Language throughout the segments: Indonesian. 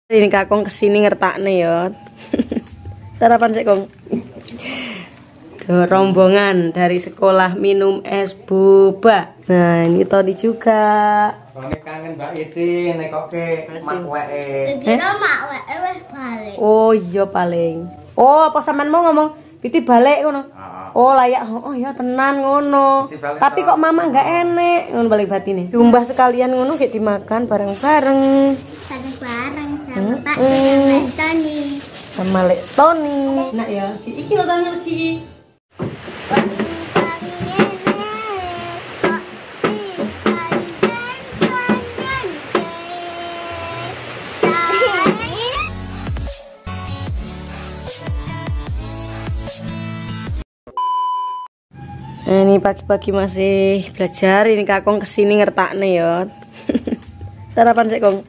Ini kakong kesini ngertakne ya. Sarapan sih kong. Rombongan dari sekolah minum es boba. Nah ini Tony juga. Tony kangen Mbak Iti nekoke mak weke. Kira mak weke wis balik. Oh iya paling. Oh apa sampean mau ngomong Piti balik ngono? Oh layak. Oh ya tenan ngono. Tapi kok mama nggak enek ngono balik batine. Diumbah sekalian ngono kayak dimakan bareng-bareng. Bareng-bareng sama Pak sama Tony. Sama Lek Tony. Nah ya, iki lho Tony lagi. Nah, ini pagi-pagi masih belajar. Ini kakong kesini ngertakne ya. Sarapan sih kong.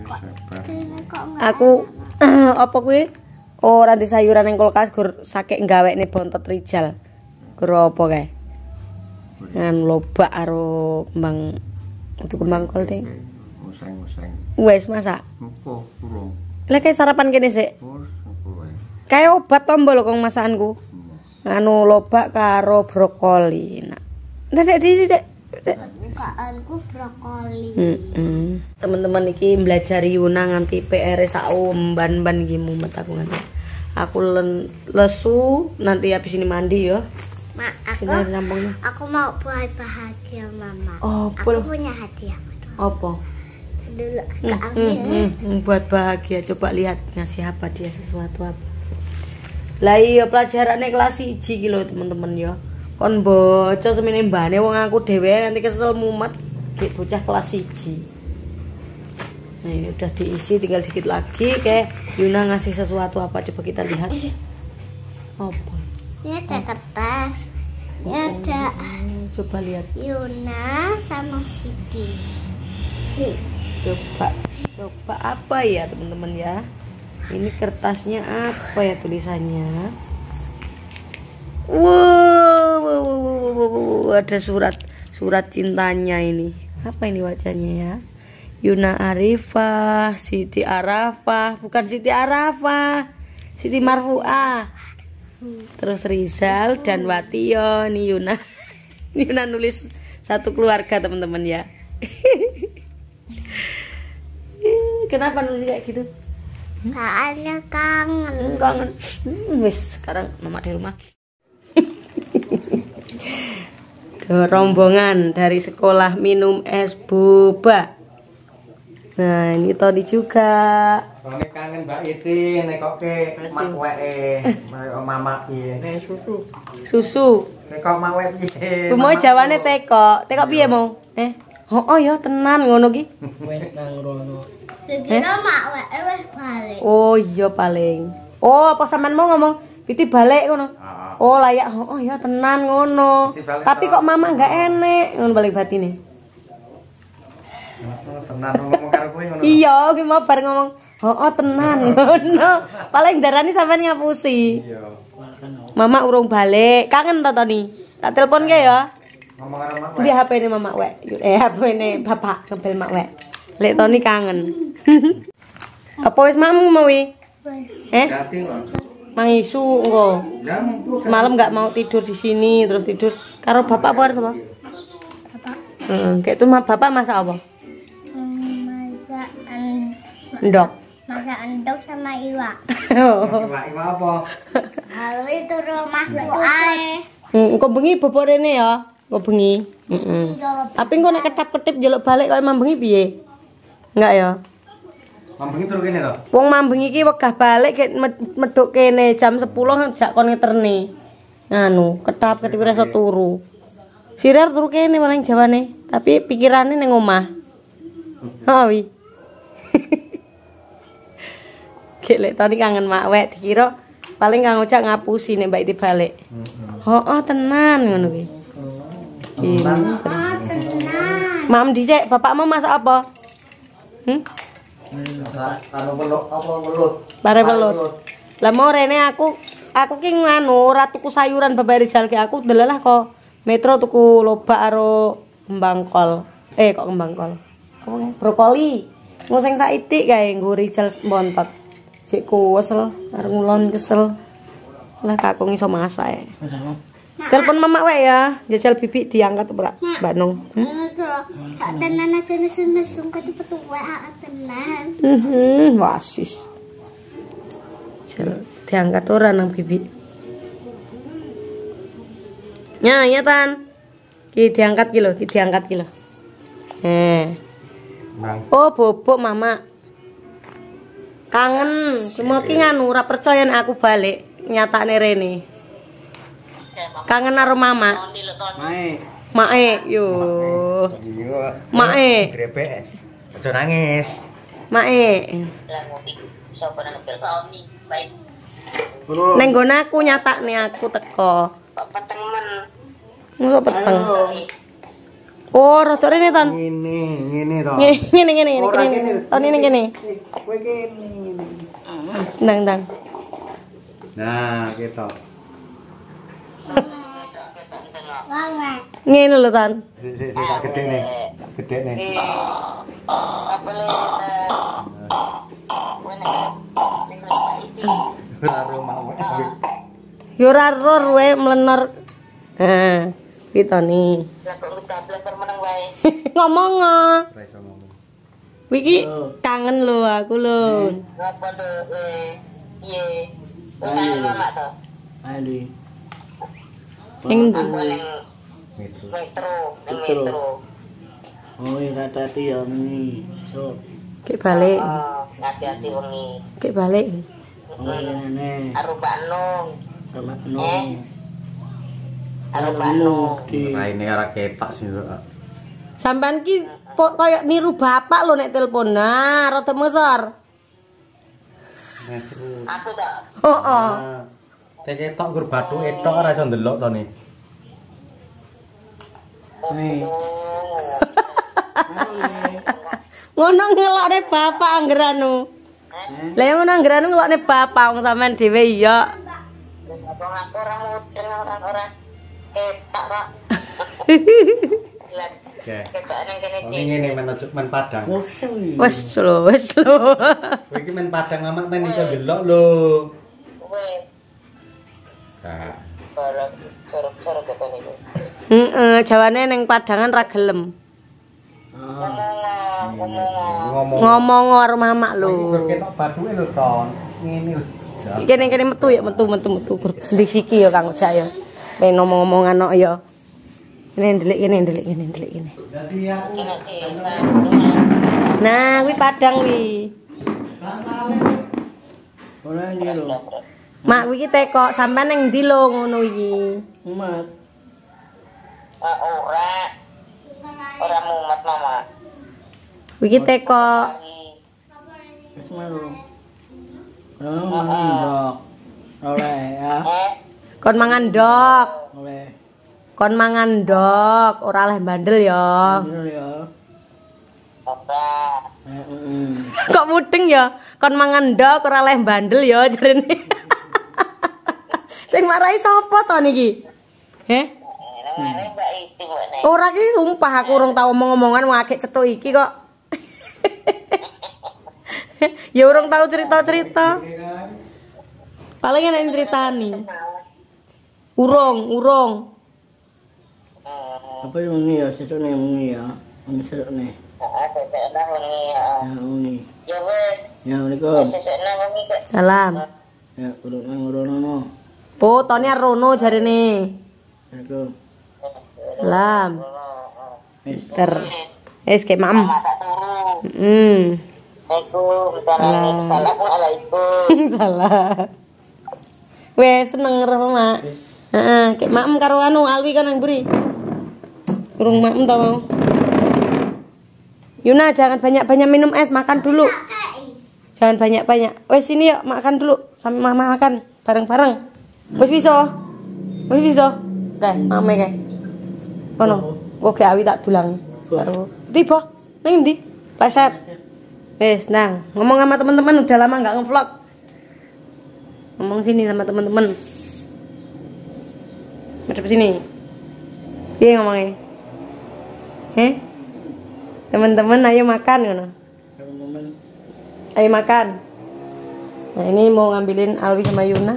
Aku apa kuwi? Ora di sayuran yang kulkas gur sakit ngawekne bontot rijal. Gur apa kae? Ngan lobak karo kembang utuh kembang kol ding. Useng-useng. Wes masak. Opo kurung. Lah kae sarapan kene sik. Opo wae. Kae obat tombol kong masakanku. Anu lobak karo brokoli. Nah. Ndek Dek. Bukaanku brokoli. Teman-teman iki belajar Yuna nganti PR sak umban-ban iki mumet aku nganti. Aku lesu nanti habis ini mandi ya. Mak, aku mau buat bahagia mama. Oh, aku punya hadiah. Apa? Dulu ambil. Buat bahagia, coba lihat ngasih apa dia sesuatu apa. Lah iya pelajarane kelas 1 iki lho teman-teman ya. Kon boco semene mbane wong aku dhewe nanti kesel mumet dik bocah kelas 1. Nah ini udah diisi tinggal dikit lagi kayak Yuna ngasih sesuatu apa coba kita lihat. Apa? Ini ada kertas. Ini ada coba lihat. Yuna sama Siti. Coba apa ya teman-teman ya? Ini kertasnya apa ya tulisannya? Wow, ada surat cintanya ini. Apa ini wajahnya ya? Yuna Arifah, Siti Arafah, bukan Siti Arafah, Siti Marfuah. Terus Rizal dan Watio nih Yuna. Yuna nulis satu keluarga teman-teman ya. Kenapa nulis kayak gitu? Soalnya kangen. Wis sekarang mama di rumah. Rombongan dari sekolah minum es boba. Nah ini Tony juga. Tony kangen Mbak Iti nekoke mak weke. Mama piye? Susu. Nekok mak weke piye? Ku mau jawane teko. Teko piye mau? Oh ya tenan ngono ki. Wes nang rono. Kira mak weke wis balik. Oh iya paling. Oh apa sampean mau ngomong Piti balik ngono? Oh layak. Oh ya tenan ngono. Tapi kok mama nggak enek ngono balik batine. Tenan ngomong karo kowe ngono. Iya, ki mau bar ngomong. Oh tenan ngono. Paling darani sampean ngapusi. Iya. Mama urung balik. Kangen ta Tony? Tak telepon ke ya. Ngomong karo mak. Di HP-ne mama wek. HP-ne bapak ngebel mak wek. Lek Tony kangen. Apa wis mamu mau wi? Ganti kok. Mangisu engko. Malam nggak mau tidur di sini terus tidur karo bapak apa apa? Bapak. Kayak itu bapak masak apa? Masak Endok. masak endok sama iwak. Iwak apa? Kalau itu rumahku ae. Engko bengi bobor rene ya. Engko bengi. Tapi engko nek ketap-ketip njaluk balik kok emang bengi piye? Enggak ya? Mambengi turu kene to? Wong mambengi iki wegah balik ket medhuk kene jam 10 jak kon ngeterne. Nganu, ketap-ketip rasa turu. Sirar turu kene paling jawane, tapi pikirane ning omah. Heeh wi. Gelek Tony kangen mak wek dikira paling kang ojak ngapusi nek Mbak Iti balik. Heeh tenan ngono kuwi. Tenan. Mam dhisik, bapak mau masak apa? Anu peluk apa welut? Bare welut. Lah mau rene aku ki nganu ora tuku sayuran babar Rizal ki aku delalah kok metro tuku lobak karo kembang kol. Kok kembang kol. Apa brokoli. Engko sing saithik kae nggo Rijal montot. Cek kesel, arep ngulon kesel. Lah kakung iso masak ya. Telepon mama wae ya, jajal bibik diangkat ora, Mbak Nung. Tak tenan aja nesung ke petua tenan. Wasis. Jajal diangkat ora nang bibik. Ya, ya Tan. Ki diangkat ki lho, diangkat ki lho. Oh, bobok mama. Kangen, semua ki nganu ora percaya nek aku balik nyatakne rene. Kangen karo mama. Mae, yo. Mae. Grepek. Aja nangis. Mae. Neng nggon aku nyatakne aku teko. Peteng men. Ngono peteng. Oh, rada rene Tan. Ngene to. Ngene. Ton ini kene. Kowe kene. Ndang. Nah, gitu. Ngene lho Tan. Gede nih. Gede nih. Yo ora ro wae mlenor. Pitoni. Ngomong. Wiki kangen lho aku lho. Ngapa to? Piye? Mama to. Ali. Ning metro. Oh, iya tadi ya ini. So, Kek balik. Hati-hati wengi. Kek balik. oh ini. Arubanung. Sama Arubanung. Raine ora ketok sih, Mbak. Sampean ki koyo niru bapak lho nek telepon. Nah, rada mesor. Aku tak. Heeh. Tek ketok gur bathu etok ora iso ndelok to nih. Ngono ngelokne bapak anggeranu. Lah ngono anggeranu ngelokne bapak wong sampean dhewe iya. Aku orang mudeng orang ketak kok. Ketak ning kene Iki ngene men Padang. Wes lho. Kowe iki men Padang amak men iso ndelok lho. Wes. Nah, Barang sorok-sorok ketone iki. Heeh, jawane ning Padangan ra gelem. Ngomong karo mamak lho. iki gur ketok bathuke lho, Ton. Ngene lho. Kene metu ya metu. Ndisiki ya Kang Ojak ya. Pengen ngomong-ngomongan kok ya. Ndelik kene. Dadi aku Nah, kuwi Padang kuwi. Ora ini lho. Mak kuwi ki teko sampean ning ndi lho ngono iki? Umat. Ora mumet mama. Kuwi ki teko Wis malu. Ndok. Oleh ya. kon mangan ndok. Oleh. Kon mangan ndok, ora oleh bandel ya. Bener ya. Ora. Kok mudeng ya? Kon mangan ndok ora oleh bandel ya jarene. Sing marahi sapa to niki? Namane Mbak Iti kok nek. Ora ki sumpah aku urung tau omong-omongan wong akeh cethuk iki kok. Ya urung tau cerita-cerita. Paling enak ceritani. Urung. Apa yang ini ya? Sesuk nih ini ya. Ini sesuk nih. Sesuk nang wengi ya. Ya ini. Ya wis. Ya Assalamualaikum. Sesuk nang wengi kok. Salam. Ya urut nang urono. Oh, Tony Rono jarene. Assalamualaikum. Salam. Wis. Ter. Ke mam. Tak turu. Assalamualaikum. Salah. Wes seneng karo Mak. Heeh, kek makem karo anu Alwi kan nang mburi. Kurung makem ta mau. Yuna jangan banyak-banyak minum es, makan dulu. Jangan banyak-banyak. Wes sini yuk makan dulu sampai mama makan bareng-bareng. Wes bisa. Kae, mame kae. Ono, kok ge awi tak dulang. Karo tiba ning ndi? Pleset. Wes, nang, ngomong sama teman-teman udah lama enggak ngevlog. Ngomong sini sama teman-teman. Madep sini. Piye ngomongnya? Teman-teman ayo makan ngono. Ayo makan. Nah ini mau ngambilin Alwi sama Yuna.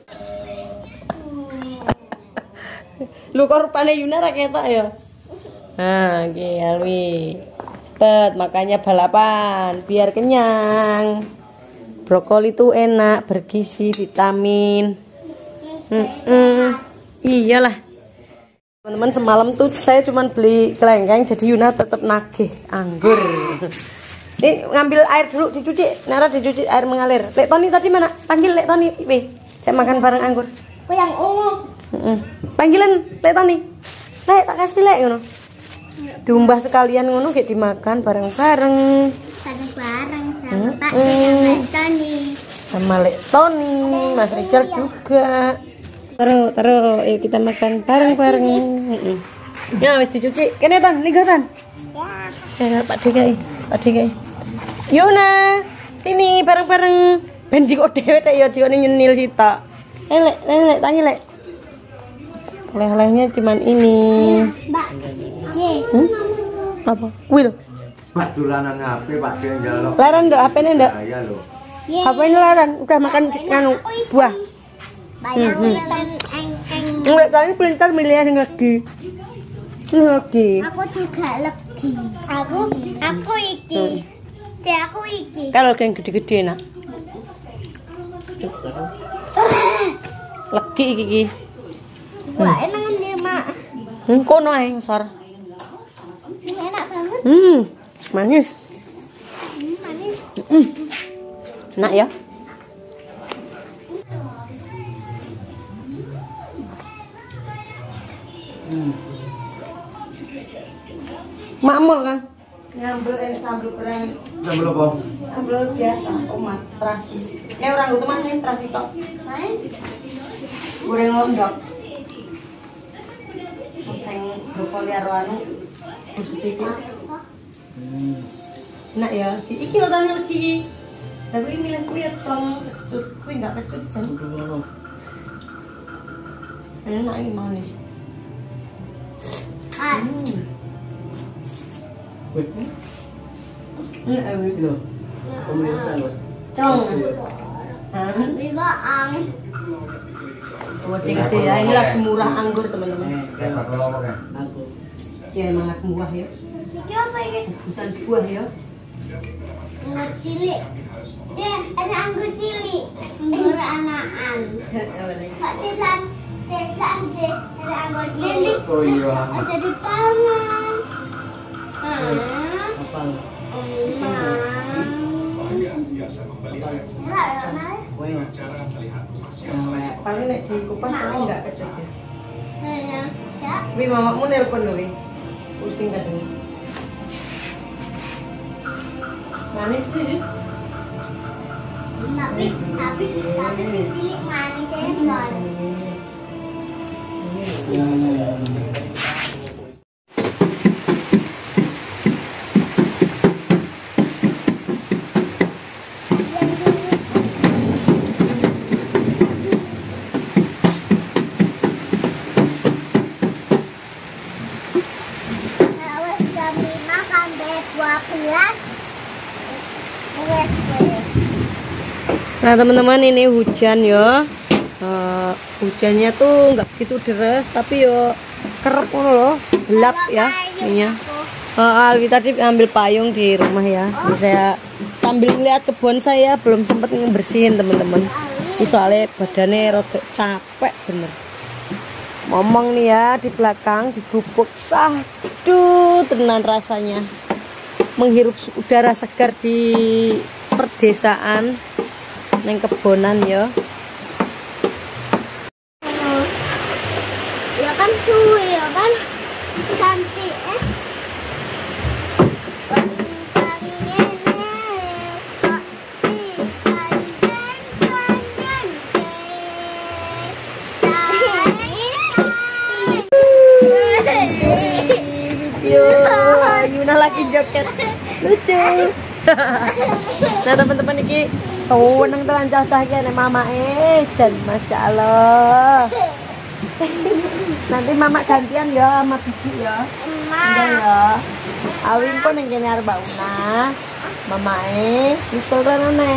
Lu kok rupanya Yuna rakyat ya? Nah, oke Alwi. Cepet makanya balapan biar kenyang. Brokoli itu enak, bergizi, vitamin. Iyalah. Teman-teman semalam tuh saya cuma beli kelengkeng jadi Yuna tetap nagih anggur. Ini ngambil air dulu dicuci, Nara dicuci air mengalir. Lek Toni tadi mana? Panggil Lek Toni, saya makan bareng anggur. Aku yang ungu. Panggilan Lek Toni. Lek tak kasih Lek ngono. Diumbah sekalian ngono kayak dimakan bareng-bareng. Bareng-bareng sama Pak Lek Toni. Sama Lek Toni, Mas Richard juga. Taruh, yuk kita makan bareng-bareng. Ya wis dicuci. Kene Ton, ligo Ton. Ya. Pak DKI. Yuna, sini bareng-bareng. Ben jiko dhewe tek ya jikone nyenil sitok. Lek, tangi Lek. Oleh-olehnya cuman ini. Mbak. Ye. Apa? Kuwi lho. Pak dolanan HP Pak dia njaluk. Laran ndok HP-ne ndok. Iya lho. HP-ne laran, udah makan nganu buah. Banyak uletan engkeng. Enggak, tadi perintah milih yang lagi. Lagi. Aku juga legi. Aku iki. Aku iki. Kalau yang gede-gede enak. Lagi iki. Wah, enak nih, Mak. Kono ae ngisor. Enak banget. Manis. Manis. Enak ya. Makmur kan? Ngambil sambal goreng. Sambal apa? Sambal biasa, tomat, terasi. Orang lu teman ini terasi kok. Goreng londok. Sing brokoli karo anu sedikit. Enak ya. Iki lho tani lagi. Tapi ini milih kuwi cong kecut, kuwi enggak kecut jan. Enak ini manis. Cong. Biba ang. Gede ya, ini lagi murah anggur teman-teman. Kayak bakal apa kan? Ya emang lagi murah ya. Iki apa iki? Busan buah ya. Anggur cilik. Ada anggur cilik. Anggur anakan. Pak Tisan deh ada anggur cilik. Oh iya. Ada di pangan. Paling nek di kupas paling enggak keset ya. Wi mamamu nelpon lho wi. Pusing tadi. Manis sih. Tapi si cilik manis ya. Nah teman-teman ini hujan ya. Hujannya tuh nggak begitu deras tapi yo kerep loh, gelap ya ininya. Alwi tadi ambil payung di rumah ya. Ini saya sambil melihat kebun saya belum sempat ngebersihin teman-teman. Ini soalnya badannya rada capek bener. Ngomong nih ya di belakang di gubuk sahdu tenan rasanya. Menghirup udara segar di perdesaan neng kebonan ya. Ya kan suwi ya kan cantik Yuna lagi joget lucu. Nah teman-teman ini seneng telan cah-cah ki nek mama jan Masya Allah. Nanti mama gantian ya sama bibi ya. Iya ya. Awin kok ning kene arep Una. Mamae nyusul renane.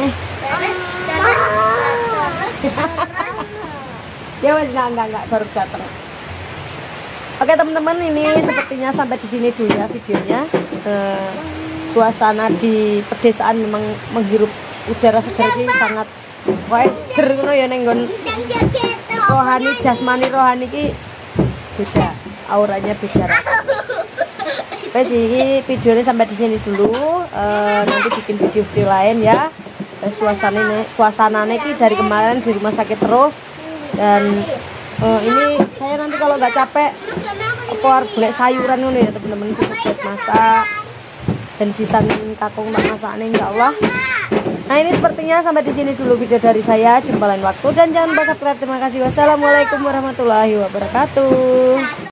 Ya wes enggak baru datang. Oke teman-teman, ini sepertinya sampai di sini dulu ya videonya. Suasana di pedesaan memang menghirup udara segar ini sangat seger ngono ya ning nggon rohani, jasmani rohani ki beda, auranya beda. Wes iki videonya sampai di sini dulu. Nanti bikin video-video lain ya. Suasananya ki dari kemarin di rumah sakit terus, dan ini saya nanti kalau nggak capek keluar golek sayuran ngono ya teman-teman, buat masak dan sisa kakung tak masaknya insya Allah. Nah ini sepertinya sampai di sini dulu video dari saya. Jumpa lain waktu dan jangan lupa subscribe. Terima kasih. Wassalamualaikum warahmatullahi wabarakatuh.